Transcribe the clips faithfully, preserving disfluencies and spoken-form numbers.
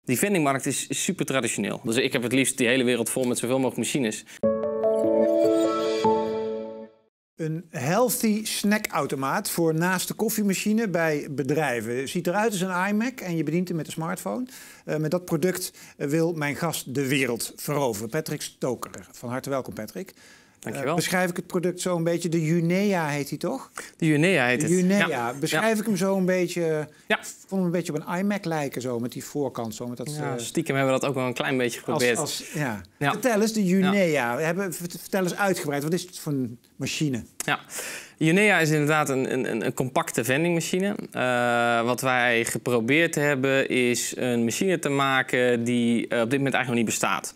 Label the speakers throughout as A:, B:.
A: Die vendingmarkt is super traditioneel. Dus ik heb het liefst die hele wereld vol met zoveel mogelijk machines.
B: Een healthy snackautomaat voor naast de koffiemachine bij bedrijven. Ziet eruit als een iMac en je bedient hem met een smartphone. Uh, met dat product wil mijn gast de wereld veroveren. Patrick Stoker. Van harte welkom, Patrick.
A: Dankjewel.
B: Uh, beschrijf ik het product zo een beetje. De Junea heet hij toch?
A: De Junea heet het.
B: De Junea.
A: Ja.
B: Beschrijf
A: ja.
B: ik hem zo een beetje...
A: Ja.
B: Ik vond hem een beetje op een iMac lijken, zo, met die voorkant. Zo, met dat,
A: ja,
B: uh,
A: stiekem hebben we dat ook wel een klein beetje geprobeerd.
B: Als, als, ja.
A: Ja.
B: Vertel eens, de Junea.
A: Ja.
B: Hebben, vertel eens uitgebreid. Wat is het voor een machine?
A: Ja. Junea is inderdaad een, een, een compacte vendingmachine. Uh, wat wij geprobeerd hebben is een machine te maken die uh, op dit moment eigenlijk nog niet bestaat.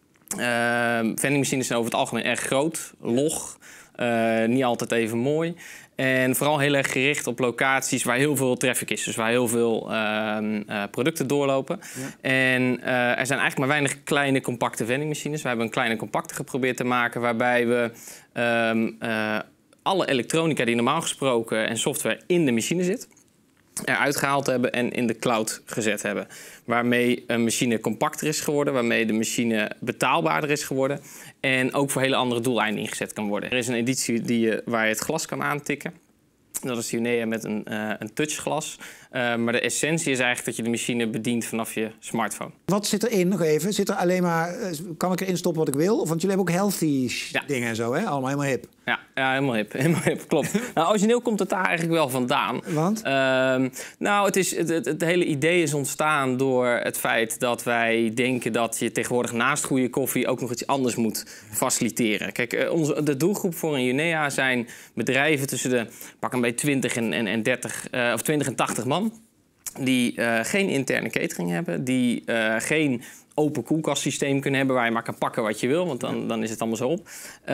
A: Uh, vendingmachines zijn over het algemeen erg groot, log, uh, niet altijd even mooi. En vooral heel erg gericht op locaties waar heel veel traffic is. Dus waar heel veel uh, uh, producten doorlopen. Ja. En uh, er zijn eigenlijk maar weinig kleine, compacte vendingmachines. We hebben een kleine, compacte geprobeerd te maken waarbij we um, uh, alle elektronica die normaal gesproken en software in de machine zit, eruit gehaald hebben en in de cloud gezet hebben. Waarmee een machine compacter is geworden, waarmee de machine betaalbaarder is geworden en ook voor hele andere doeleinden ingezet kan worden. Er is een editie die je, waar je het glas kan aantikken. Dat is de Junea met een, uh, een touchglas. Uh, maar de essentie is eigenlijk dat je de machine bedient vanaf je smartphone.
B: Wat zit erin, nog even? Zit er alleen maar, kan ik erin stoppen wat ik wil? Want jullie hebben ook healthy ja. dingen en zo, hè? Allemaal helemaal hip.
A: Ja, ja helemaal hip. Helemaal hip, klopt. Nou, origineel komt het daar eigenlijk wel vandaan.
B: Want?
A: Uh, nou, het, is, het, het, het hele idee is ontstaan door het feit dat wij denken dat je tegenwoordig naast goede koffie ook nog iets anders moet faciliteren. Kijk, uh, onze, de doelgroep voor een Junea zijn bedrijven tussen de pak een beetje twintig en, en, en dertig, uh, of twintig en tachtig man. Die uh, geen interne catering hebben, die uh, geen open koelkastsysteem kunnen hebben waar je maar kan pakken wat je wil, want dan, dan is het allemaal zo op.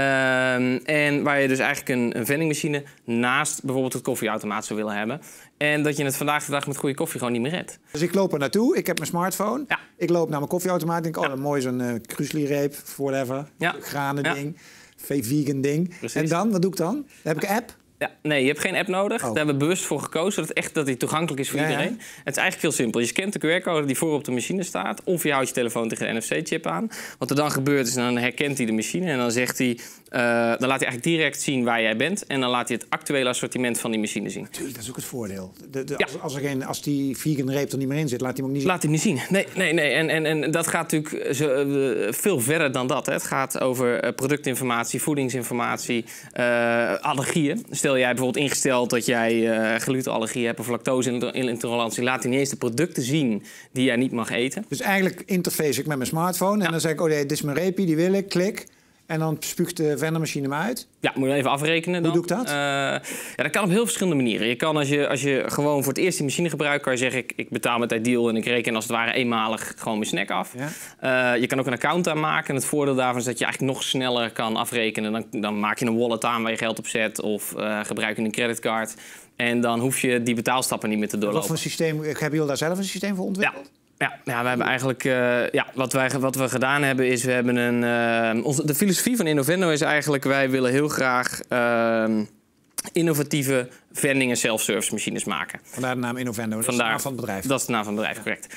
A: Uh, en waar je dus eigenlijk een, een vendingmachine naast bijvoorbeeld het koffieautomaat zou willen hebben. En dat je het vandaag de dag met goede koffie gewoon niet meer redt.
B: Dus ik loop er naartoe, ik heb mijn smartphone, ja. ik loop naar mijn koffieautomaat en denk, oh, ja. mooi zo'n uh, Krusli-reep, whatever, ja. granen ding, ja. vegan ding. Precies. En dan, wat doe ik dan? Dan heb ik een app.
A: Ja, nee, je hebt geen app nodig.
B: Oh.
A: Daar hebben we bewust voor gekozen dat, echt, dat die toegankelijk is voor ja, iedereen. Ja. Het is eigenlijk heel simpel. Je scant de Q R-code die voor op de machine staat. Of je houdt je telefoon tegen de N F C-chip aan. Wat er dan gebeurt is, dan herkent hij de machine. En dan zegt hij, uh, dan laat hij eigenlijk direct zien waar jij bent. En dan laat hij het actuele assortiment van die machine zien.
B: Natuurlijk, dat is ook het voordeel. De, de,
A: ja.
B: als, als, er geen, als die vegan reep er niet meer in zit, laat hij hem ook niet zien.
A: Laat hij niet zien. Nee, nee, nee. En, en, en dat gaat natuurlijk zo, uh, veel verder dan dat. Hè. Het gaat over uh, productinformatie, voedingsinformatie, uh, allergieën. Stel jij bijvoorbeeld ingesteld dat jij uh, glutenallergie hebt of lactose-intolerantie, laat hij niet eens de producten zien die jij niet mag eten.
B: Dus eigenlijk interface ik met mijn smartphone en ja. dan zeg ik, oh nee, dit is mijn repie, die wil ik, klik. En dan spuugt de vendermachine hem uit.
A: Ja, moet je even afrekenen dan.
B: Hoe doe ik dat? Uh,
A: ja, dat kan op heel verschillende manieren. Je kan als je, als je gewoon voor het eerst die machine gebruikt, kan je zeggen, ik, ik betaal met Ideal en ik reken als het ware eenmalig gewoon mijn snack af. Ja. Uh, je kan ook een account aanmaken. En het voordeel daarvan is dat je eigenlijk nog sneller kan afrekenen. Dan, dan maak je een wallet aan waar je geld op zet of uh, gebruik je een creditcard. En dan hoef je die betaalstappen niet meer te doorlopen.
B: Wat voor systeem, hebben jullie daar zelf een systeem voor ontwikkeld?
A: Ja. Ja, ja, we hebben eigenlijk, uh, ja, wat, wij, wat we gedaan hebben is, we hebben een, uh, onze, de filosofie van Innovendo is eigenlijk, wij willen heel graag uh, innovatieve vending- en self-service machines maken.
B: Vandaar de naam Innovendo, dat
A: Vandaar,
B: is de naam van het bedrijf.
A: Dat is de naam van het bedrijf, correct.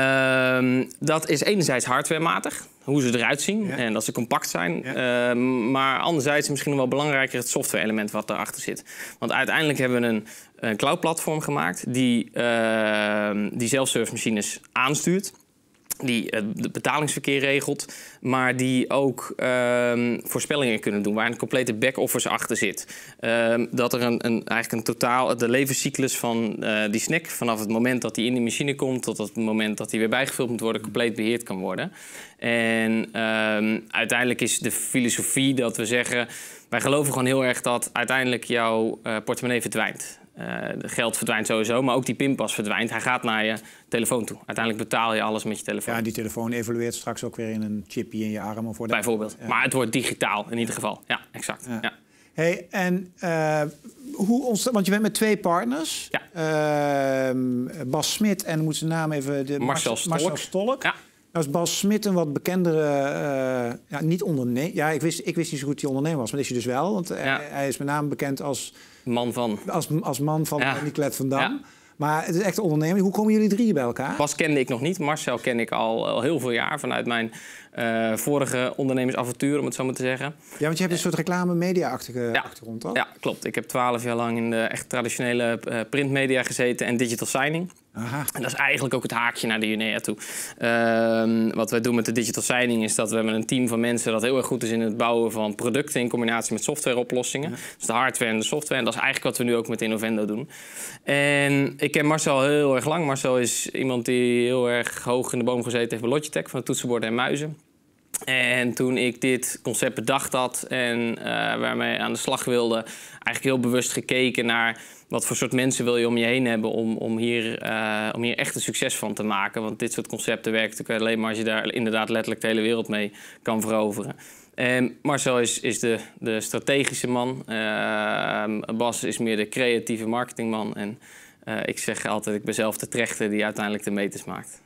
A: Uh, dat is enerzijds hardwarematig, hoe ze eruit zien ja. en dat ze compact zijn. Ja. Uh, maar anderzijds misschien nog wel belangrijker het software-element wat erachter zit. Want uiteindelijk hebben we een, een cloud-platform gemaakt die, uh, die self-service machines aanstuurt. Die het betalingsverkeer regelt, maar die ook uh, voorspellingen kunnen doen, waar een complete back-office achter zit. Uh, dat er een, een, eigenlijk een totaal, de levenscyclus van uh, die snack, vanaf het moment dat die in die machine komt tot het moment dat die weer bijgevuld moet worden, compleet beheerd kan worden. En uh, uiteindelijk is de filosofie dat we zeggen, wij geloven gewoon heel erg dat uiteindelijk jouw uh, portemonnee verdwijnt. Uh, geld verdwijnt sowieso, maar ook die pinpas verdwijnt. Hij gaat naar je telefoon toe. Uiteindelijk betaal je alles met je telefoon.
B: Ja, die telefoon evolueert straks ook weer in een chipje in je arm. Of voor
A: bijvoorbeeld. Ja. Maar het wordt digitaal in ieder geval. Ja, exact. Ja. Ja.
B: Hey, en uh, hoe ontstaat... Want je bent met twee partners. Ja. Uh, Bas Smit en moet zijn naam even... De
A: Marcel Stolk.
B: Marcel Stolk.
A: Ja.
B: Nou is Bas Smit een wat bekendere... Uh, ja, niet ondernemer. Ja, ik wist, ik wist niet zo goed dat hij ondernemer was. Maar dat is hij dus wel. Want ja. hij, hij is met name bekend als...
A: Man van.
B: Als, als man van ja. Nicolet van Dam. Ja. Maar het is echt een onderneming. Hoe komen jullie drieën bij elkaar?
A: Bas kende ik nog niet. Marcel ken ik al, al heel veel jaar vanuit mijn uh, vorige ondernemersavontuur, om het zo maar te zeggen.
B: Ja, want je hebt een soort reclame-media-achtige
A: ja.
B: achtergrond, toch?
A: Ja, klopt. Ik heb twaalf jaar lang in de echt traditionele uh, printmedia gezeten en digital signing.
B: Aha.
A: En dat is eigenlijk ook het haakje naar de Junea toe. Uh, wat wij doen met de digital signing is dat we hebben een team van mensen dat heel erg goed is in het bouwen van producten in combinatie met softwareoplossingen. Ja. Dus de hardware en de software. En dat is eigenlijk wat we nu ook met Innovendo doen. En ik ken Marcel heel erg lang. Marcel is iemand die heel erg hoog in de boom gezeten heeft bij Logitech van de toetsenborden en muizen. En toen ik dit concept bedacht had en uh, waarmee aan de slag wilde, eigenlijk heel bewust gekeken naar wat voor soort mensen wil je om je heen hebben om, om, hier, uh, om hier echt een succes van te maken. Want dit soort concepten werken natuurlijk alleen maar als je daar inderdaad letterlijk de hele wereld mee kan veroveren. En Marcel is, is de, de strategische man. Uh, Bas is meer de creatieve marketingman. En uh, ik zeg altijd, ik ben zelf de trechter die uiteindelijk de meters maakt.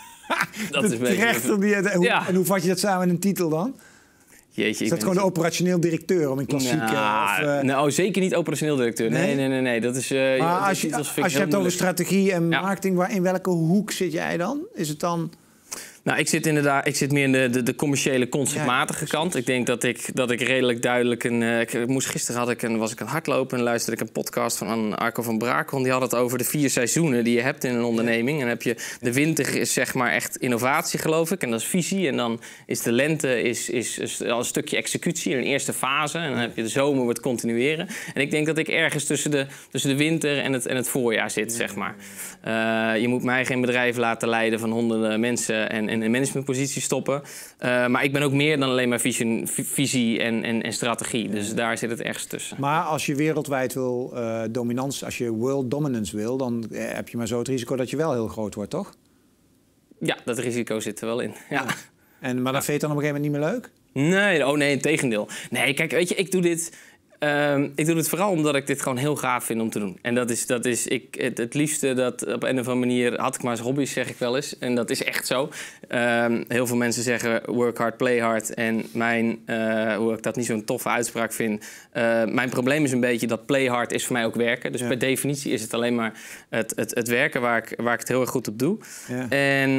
B: Dat de is trechter die, en, hoe, ja. en hoe vat je dat samen in een titel dan?
A: Jeetje,
B: is dat gewoon de operationeel directeur om in klassiek...
A: Nou, of, uh... nou, zeker niet operationeel directeur. Nee, nee, nee. nee, nee. Dat is, uh,
B: maar als je, als je hebt moeilijk. over strategie en marketing, ja. waar, in welke hoek zit jij dan? Is het dan...
A: Nou, ik zit inderdaad, ik zit meer in de, de, de commerciële, conceptmatige ja, kant. Ik denk dat ik, dat ik redelijk duidelijk een. Uh, ik moest gisteren had ik een, was ik aan het hardlopen en luisterde ik een podcast van Arco van Brakel. Die had het over de vier seizoenen die je hebt in een onderneming. En dan heb je de winter is zeg maar echt innovatie, geloof ik. En dat is visie. En dan is de lente is, is, is al een stukje executie in een eerste fase. En dan heb je de zomer wordt continueren. En ik denk dat ik ergens tussen de, tussen de winter en het, en het voorjaar zit, zeg maar. Uh, je moet mij geen bedrijf laten leiden van honderden mensen en in een managementpositie stoppen. Uh, maar ik ben ook meer dan alleen maar visie, visie en, en, en strategie. Dus daar zit het ergens tussen.
B: Maar als je wereldwijd wil uh, dominantie, als je world dominance wil, dan uh, heb je maar zo het risico dat je wel heel groot wordt, toch?
A: Ja, dat risico zit er wel in. Ja.
B: Ja. En, maar dat vind je dan op een gegeven moment niet meer leuk?
A: Nee, oh nee, integendeel. Nee, kijk, weet je, ik doe dit... Um, ik doe het vooral omdat ik dit gewoon heel gaaf vind om te doen. En dat is, dat is ik, het, het liefste dat op een of andere manier had ik maar eens hobby's, zeg ik wel eens. En dat is echt zo. Um, heel veel mensen zeggen work hard, play hard. En mijn, uh, hoe ik dat niet zo'n toffe uitspraak vind. Uh, mijn probleem is een beetje dat play hard is voor mij ook werken. Dus ja. per definitie is het alleen maar het, het, het werken waar ik, waar ik het heel erg goed op doe. Ja. En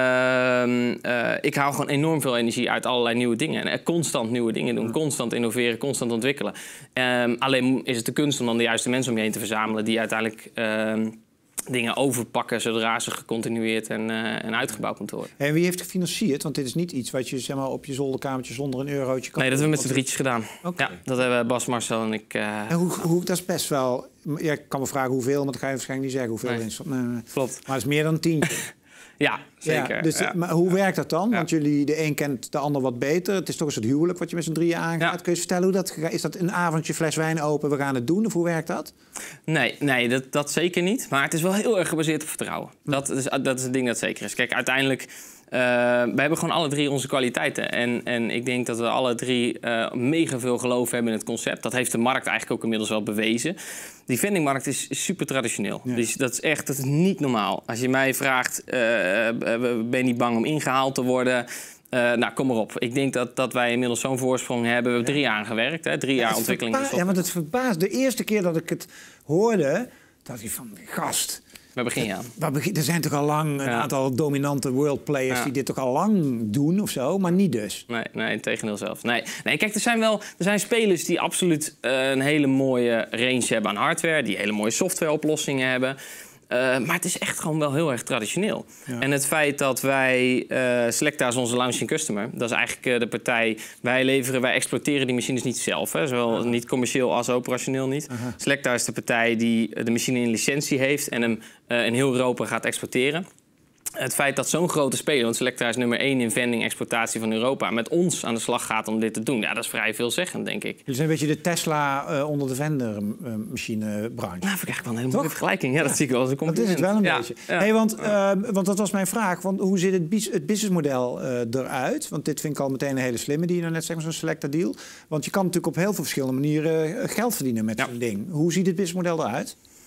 A: uh, uh, ik haal gewoon enorm veel energie uit allerlei nieuwe dingen. En constant nieuwe dingen doen, constant innoveren, constant ontwikkelen. Um, alleen is het de kunst om dan de juiste mensen om je heen te verzamelen die uiteindelijk um, dingen overpakken zodra ze gecontinueerd en, uh, en uitgebouwd moeten worden.
B: En wie heeft gefinancierd? Want dit is niet iets wat je zeg maar, op je zolderkamertje zonder een eurotje kan.
A: Nee, dat hebben we met z'n drietjes gedaan. Okay. Ja, dat hebben Bas, Marcel en ik. Uh...
B: En hoe, hoe, dat is best wel. Ja, ik kan me vragen hoeveel, maar dat ga je waarschijnlijk niet zeggen hoeveel
A: nee.
B: erin stond. Nee, nee.
A: Klopt.
B: Maar het is meer dan tien.
A: Ja, zeker.
B: Ja, dus,
A: ja.
B: Maar hoe werkt dat dan?
A: Ja.
B: Want jullie, de een kent de ander wat beter. Het is toch een soort huwelijk wat je met z'n drieën aangaat. Ja. Kun je vertellen hoe dat gaat? Is dat een avondje fles wijn open, we gaan het doen? Of hoe werkt dat?
A: Nee, nee dat, dat zeker niet. Maar het is wel heel erg gebaseerd op vertrouwen. Hm. Dat, is, dat is het ding dat zeker is. Kijk, uiteindelijk... Uh, we hebben gewoon alle drie onze kwaliteiten. En, en ik denk dat we alle drie uh, mega veel geloof hebben in het concept. Dat heeft de markt eigenlijk ook inmiddels wel bewezen. Die vendingmarkt is, is super traditioneel. Ja. Dus dat is echt dat is niet normaal. Als je mij vraagt, uh, ben je niet bang om ingehaald te worden? Uh, nou, kom maar op. Ik denk dat, dat wij inmiddels zo'n voorsprong hebben. We hebben drie jaar aan gewerkt. Hè? Drie jaar ja, ontwikkeling.
B: Ja, want het verbaast. De eerste keer dat ik het hoorde, dacht ik van, gast...
A: Waar begin je aan?
B: Waar begin, er zijn toch al lang een ja. aantal dominante world players ja. die dit toch al lang doen of zo, maar niet dus.
A: Nee, nee, tegendeel zelfs. Nee, nee, kijk, er zijn wel er zijn spelers die absoluut uh, een hele mooie range hebben aan hardware, die hele mooie softwareoplossingen hebben. Uh, maar het is echt gewoon wel heel erg traditioneel. Ja. En het feit dat wij... Uh, Selecta is onze launching customer. Dat is eigenlijk uh, de partij... Wij leveren, wij exploiteren die machines niet zelf. Hè, zowel uh-huh. niet commercieel als operationeel niet. Uh-huh. Selecta is de partij die de machine in licentie heeft... en hem uh, in heel Europa gaat exporteren. Het feit dat zo'n grote speler, want Selecta is nummer één in vending-exploitatie van Europa, met ons aan de slag gaat om dit te doen, ja, dat is vrij veelzeggend, denk ik.
B: Jullie zijn een beetje de Tesla uh, onder de vendor-machinebranche.
A: Nou, vind ik echt wel een hele mooie vergelijking. Ja, dat zie ik wel als een compliment.
B: Dat is het wel een
A: ja.
B: beetje.
A: Ja.
B: Hey, want, uh, want dat was mijn vraag. Want hoe ziet het, het businessmodel uh, eruit? Want dit vind ik al meteen een hele slimme die je nou net zegt, zo'n Selecta deal. Want je kan natuurlijk op heel veel verschillende manieren geld verdienen met ja. zo'n ding. Hoe ziet het businessmodel eruit?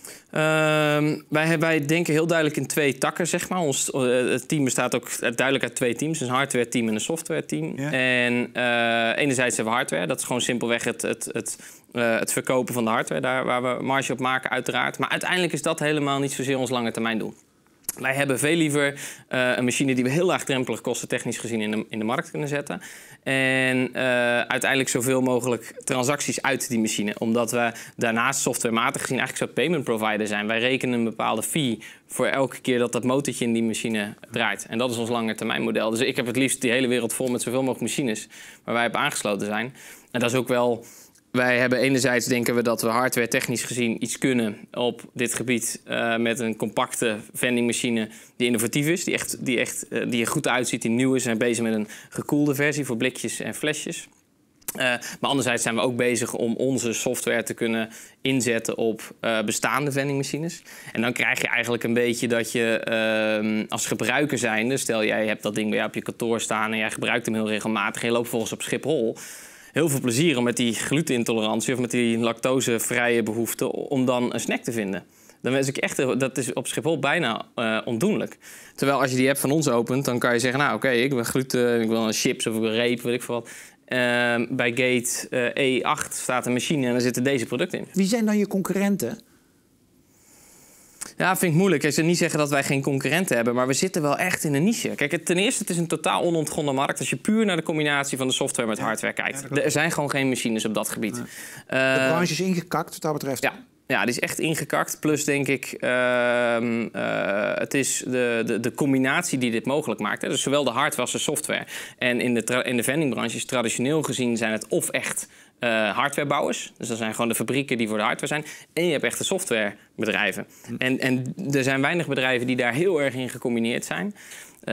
A: Uh, wij, wij denken heel duidelijk in twee takken, zeg maar. Ons uh, het team bestaat ook duidelijk uit twee teams. Een hardware team en een software team. Ja. En uh, enerzijds hebben we hardware. Dat is gewoon simpelweg het, het, het, uh, het verkopen van de hardware. Daar waar we marge op maken, uiteraard. Maar uiteindelijk is dat helemaal niet zozeer ons lange termijn doel. Wij hebben veel liever uh, een machine die we heel laagdrempelig kostentechnisch gezien in de, in de markt kunnen zetten. En uh, uiteindelijk zoveel mogelijk transacties uit die machine. Omdat we daarnaast softwarematig gezien eigenlijk zo'n payment provider zijn. Wij rekenen een bepaalde fee voor elke keer dat dat motortje in die machine draait. En dat is ons lange termijn model. Dus ik heb het liefst die hele wereld vol met zoveel mogelijk machines waar wij op aangesloten zijn. En dat is ook wel... Wij hebben enerzijds denken we dat we hardware technisch gezien iets kunnen op dit gebied uh, met een compacte vendingmachine die innovatief is, die, echt, die, echt, uh, die er goed uitziet, die nieuw is. We zijn bezig met een gekoelde versie voor blikjes en flesjes. Uh, maar anderzijds zijn we ook bezig om onze software te kunnen inzetten op uh, bestaande vendingmachines. En dan krijg je eigenlijk een beetje dat je uh, als gebruiker zijnde, stel jij hebt dat ding bij jou op je kantoor staan en jij gebruikt hem heel regelmatig en je loopt volgens op Schiphol. Heel veel plezier om met die glutenintolerantie of met die lactosevrije behoefte om dan een snack te vinden. Dan wens ik echt, dat is op Schiphol bijna uh, ondoenlijk. Terwijl als je die app van ons opent, dan kan je zeggen, nou oké, okay, ik wil gluten, ik wil een chips of ik wil reep, weet ik veel wat. Uh, bij gate uh, E acht staat een machine en daar zitten deze producten in.
B: Wie zijn dan je concurrenten?
A: Ja, vind ik moeilijk. Ik zou niet zeggen dat wij geen concurrenten hebben, maar we zitten wel echt in een niche. Kijk, ten eerste, het is een totaal onontgonnen markt als je puur naar de combinatie van de software met hardware kijkt. Ja, er zijn gewoon geen machines op dat gebied.
B: Ja. Uh, de branche is ingekakt wat dat betreft.
A: Ja. Ja, die is echt ingekakt. Plus denk ik, uh, uh, het is de, de, de combinatie die dit mogelijk maakt. Hè. Dus zowel de hardware als de software. En in de, in de vendingbranche is traditioneel gezien zijn het of echt uh, hardwarebouwers. Dus dat zijn gewoon de fabrieken die voor de hardware zijn. En je hebt echte softwarebedrijven. Hm. En, en er zijn weinig bedrijven die daar heel erg in gecombineerd zijn. Uh,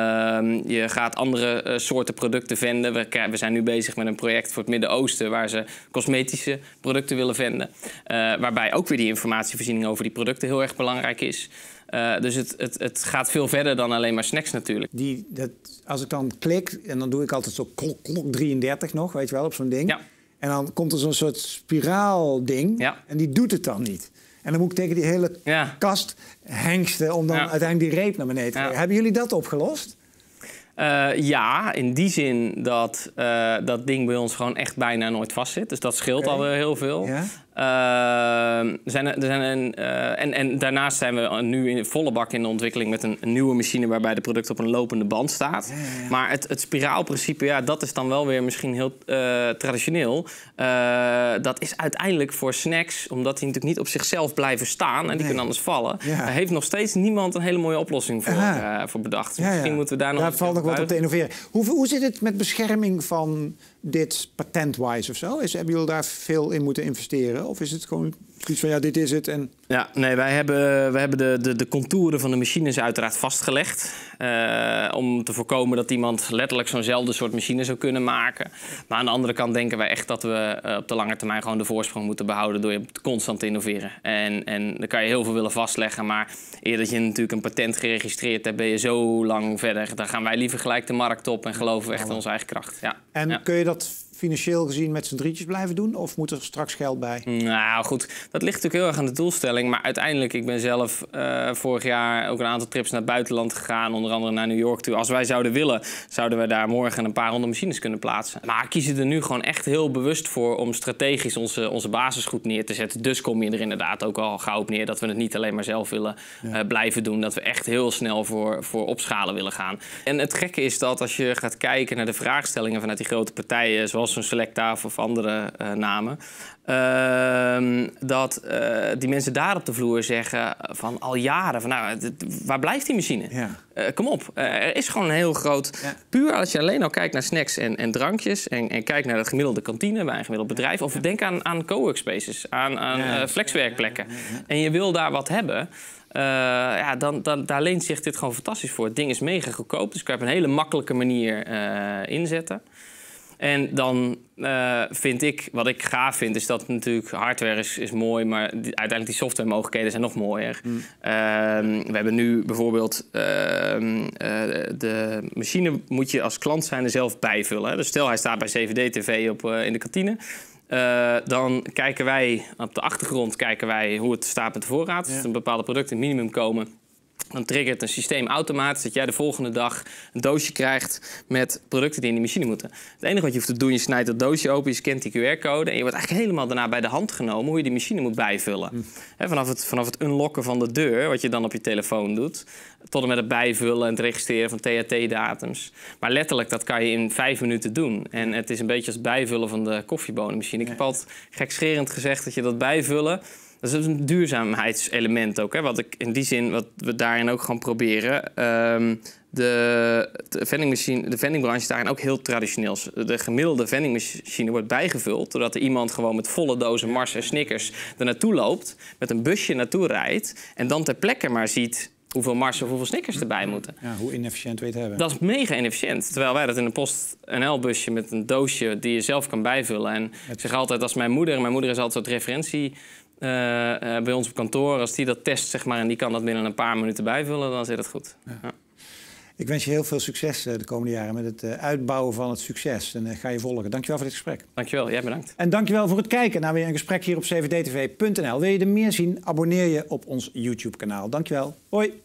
A: je gaat andere uh, soorten producten venden. We, we zijn nu bezig met een project voor het Midden-Oosten waar ze cosmetische producten willen venden. Uh, waarbij ook weer die informatievoorziening over die producten heel erg belangrijk is. Uh, dus het, het, het gaat veel verder dan alleen maar snacks natuurlijk.
B: Die, dat, als ik dan klik, en dan doe ik altijd zo klok, klok drieëndertig nog, weet je wel, op zo'n ding.
A: Ja.
B: En dan komt er zo'n soort spiraalding
A: ja.
B: en die doet het dan niet. En dan moet ik tegen die hele ja. kast hengsten om dan ja. uiteindelijk die reep naar beneden te krijgen. Ja. Hebben jullie dat opgelost?
A: Uh, ja, in die zin dat uh, dat ding bij ons gewoon echt bijna nooit vastzit. Dus dat scheelt okay. alweer heel veel. Ja. Uh, er zijn, er zijn een, uh, en, en daarnaast zijn we nu in volle bak in de ontwikkeling met een, een nieuwe machine waarbij de product op een lopende band staat. Ja, ja, ja. Maar het, het spiraalprincipe, ja, dat is dan wel weer misschien heel uh, traditioneel. Uh, dat is uiteindelijk voor snacks, omdat die natuurlijk niet op zichzelf blijven staan en die nee. kunnen anders vallen. Ja. Daar heeft nog steeds niemand een hele mooie oplossing voor, uh, voor bedacht. Dus ja, ja. misschien moeten we daar nog.
B: Daar valt nog wat op te innoveren. Hoe, hoe zit het met bescherming van dit patent-wise of zo? Is, hebben jullie daar veel in moeten investeren? Of is het gewoon iets van, ja, dit is het en...
A: Ja, nee, wij hebben, wij hebben de, de, de contouren van de machines uiteraard vastgelegd. Uh, om te voorkomen dat iemand letterlijk zo'nzelfde soort machine zou kunnen maken. Maar aan de andere kant denken wij echt dat we uh, op de lange termijn gewoon de voorsprong moeten behouden door je constant te innoveren. En, en dan kan je heel veel willen vastleggen, maar eer dat je natuurlijk een patent geregistreerd hebt, ben je zo lang verder. Dan gaan wij liever gelijk de markt op en geloven we echt in onze eigen kracht. Ja.
B: En
A: ja.
B: kun je dat financieel gezien met z'n drietjes blijven doen? Of moet er straks geld bij?
A: Nou goed, dat ligt natuurlijk heel erg aan de doelstelling. Maar uiteindelijk, ik ben zelf uh, vorig jaar ook een aantal trips naar het buitenland gegaan. Onder andere naar New York toe. Als wij zouden willen, zouden we daar morgen een paar honderd machines kunnen plaatsen. Maar kiezen er nu gewoon echt heel bewust voor om strategisch onze, onze basis goed neer te zetten. Dus kom je er inderdaad ook al gauw op neer dat we het niet alleen maar zelf willen uh, blijven doen. Dat we echt heel snel voor, voor opschalen willen gaan. En het gekke is dat als je gaat kijken naar de vraagstellingen vanuit die grote partijen, zoals zo'n Selecta of andere uh, namen, uh, dat uh, die mensen daar op de vloer zeggen van al jaren van nou, waar blijft die machine? Ja. Uh, kom op, uh, er is gewoon een heel groot... Ja. Puur als je alleen al kijkt naar snacks en, en drankjes en, en kijkt naar het gemiddelde kantine bij een gemiddeld bedrijf, of denk aan, aan coworkspaces, aan, aan ja. uh, flexwerkplekken. Ja, ja, ja, ja. En je wil daar wat hebben, Uh, ja, dan, dan, daar leent zich dit gewoon fantastisch voor. Het ding is mega goedkoop, dus kan je op een hele makkelijke manier uh, inzetten. En dan uh, vind ik, wat ik gaaf vind, is dat natuurlijk hardware is, is mooi, maar die, uiteindelijk die softwaremogelijkheden zijn nog mooier. Mm. Uh, we hebben nu bijvoorbeeld uh, uh, de machine moet je als klant zijn er zelf bijvullen. Hè? Dus stel hij staat bij C V D T V op, uh, in de kantine. Uh, dan kijken wij, op de achtergrond kijken wij hoe het staat met de voorraad. Ja. Als er bepaalde producten minimum komen, dan triggert een systeem automatisch dat jij de volgende dag een doosje krijgt met producten die in de machine moeten. Het enige wat je hoeft te doen, je snijdt dat doosje open, je scant die Q R-code en je wordt eigenlijk helemaal daarna bij de hand genomen hoe je die machine moet bijvullen. Hm. He, vanaf, het, vanaf het unlocken van de deur, wat je dan op je telefoon doet, tot en met het bijvullen en het registreren van T H T-datums. Maar letterlijk, dat kan je in vijf minuten doen. En het is een beetje als bijvullen van de koffiebonenmachine. Ik heb altijd gekscherend gezegd dat je dat bijvullen, dat is een duurzaamheidselement ook. Hè? Wat ik in die zin, wat we daarin ook gaan proberen. Um, de, de, vendingmachine, de vendingbranche is daarin ook heel traditioneel. De gemiddelde vendingmachine wordt bijgevuld doordat er iemand gewoon met volle dozen Mars en Snickers er naartoe loopt, met een busje naartoe rijdt en dan ter plekke maar ziet hoeveel Mars of hoeveel Snickers erbij moeten.
B: Ja, hoe inefficiënt we het hebben.
A: Dat is mega inefficiënt. Terwijl wij dat in een PostNL busje met een doosje die je zelf kan bijvullen. En ik zeg altijd, als mijn moeder, mijn moeder is altijd zo'n referentie Uh, uh, bij ons op kantoor, als die dat test zeg maar, en die kan dat binnen een paar minuten bijvullen, dan zit het goed. Ja. Ja.
B: Ik wens je heel veel succes uh, de komende jaren met het uh, uitbouwen van het succes. En uh, ga je volgen. Dankjewel voor dit gesprek.
A: Dankjewel, jij bedankt.
B: En dankjewel voor het kijken naar weer een gesprek hier op C V D T V punt N L. Wil je er meer zien? Abonneer je op ons YouTube kanaal. Dankjewel. Hoi.